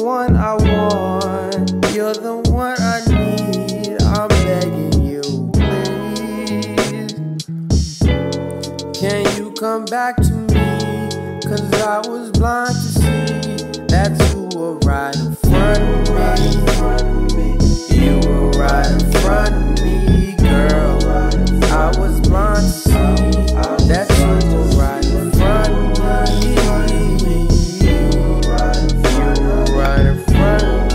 one I want, you're the one I need. I'm begging you, please. Can you come back to me? 'Cause I was blind to see that you were right in front of me. You were right in front of me, girl. I was blind to see that you were right in front of me. You were right in front of me.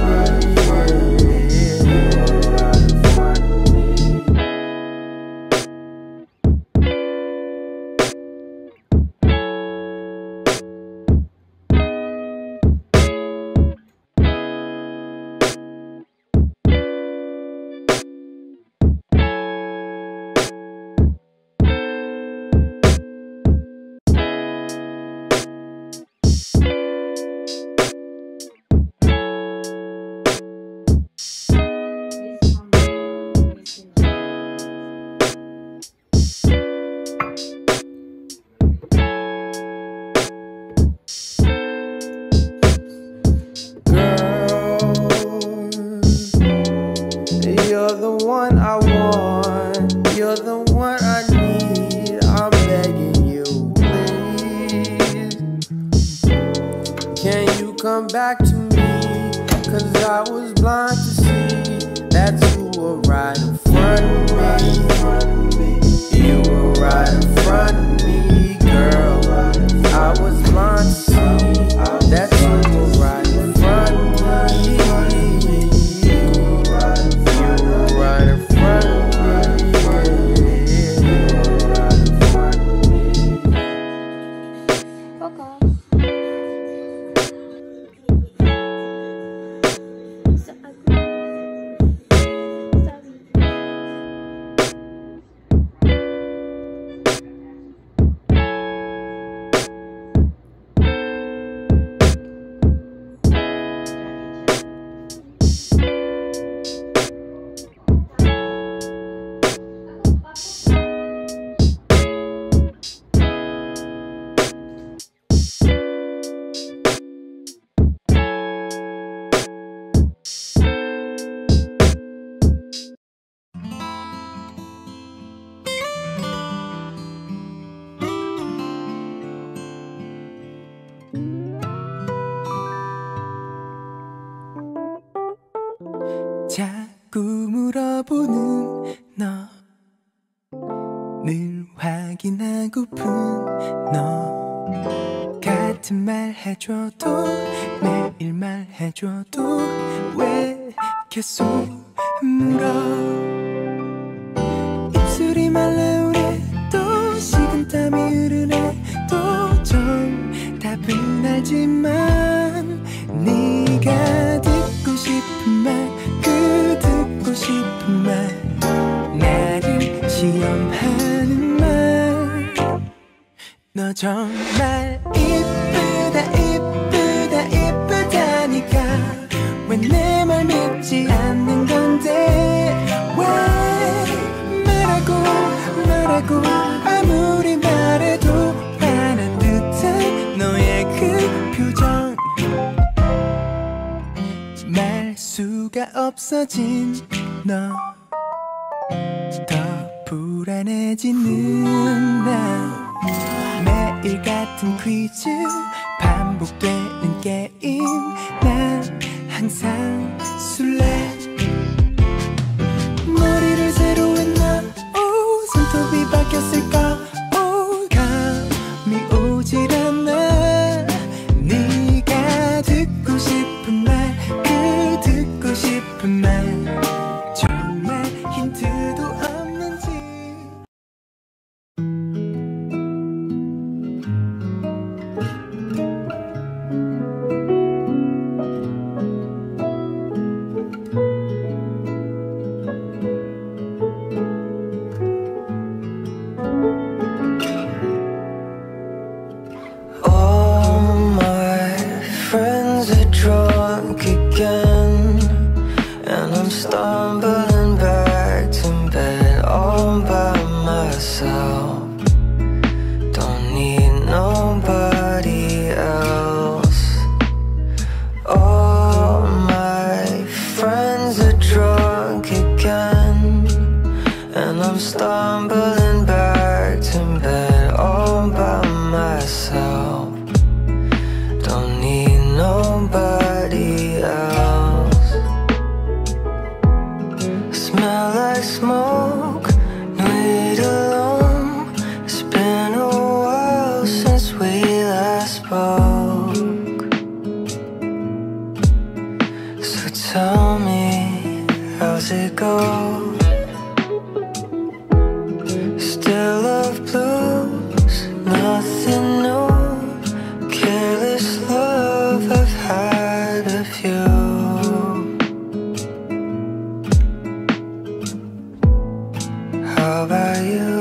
You're the one I want, you're the one I need. I'm begging you, please. Can you come back to me? 'Cause I was blind to see that you were right in front of me. You were right in front of me, girl. I was blind to see that you were right in front of me. 자꾸 물어보는 너, 늘 확인하고픈 너. 같은 말 해줘도 매일 말해줘도 왜 계속 물어. 입술이 말라오래 또 식은땀이 흐르네 또 정답은 알지만 네가 듣고 싶은 말 그 듣고 싶은 말 나를 시험하는 말. 너 정말 이쁘다 이쁘다 이쁘다니까 왜 내 말 믿지 않는 건데. 왜 말하고 말하고 아무리 말해도 화난 듯한 너의 그 표정. 말수가 없어진 너, 더 불안해지는 나. 매일 같은 퀴즈 반복되는 게임 난 항상 술래. 머리를 새로 했나 손톱이 바뀌었을까 감이 오질 않아. 네가 듣고 싶은 말 그 듣고 싶은 말 정말 힌트도 없는지. Stumbling back to bed all by myself. Don't need nobody else. Oh, tell me, how's it go? Still love blues, nothing new. Careless love, I've had a few. How about you?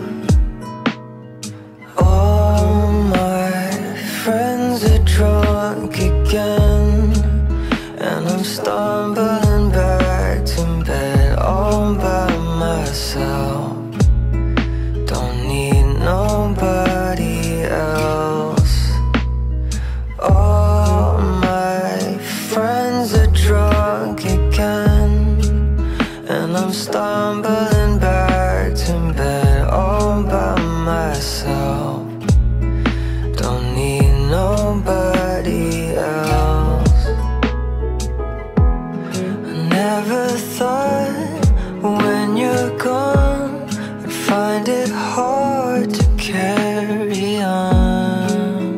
All my friends are drunk again, and I'm stumbling back to bed all by myself. Don't need nobody else. All my friends are drunk again, and I'm stumbling back to bed all by myself. Don't need nobody else. I never thought when you're gone I'd find it hard to carry on.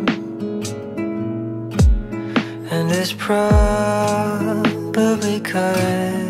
And it's probably 'cause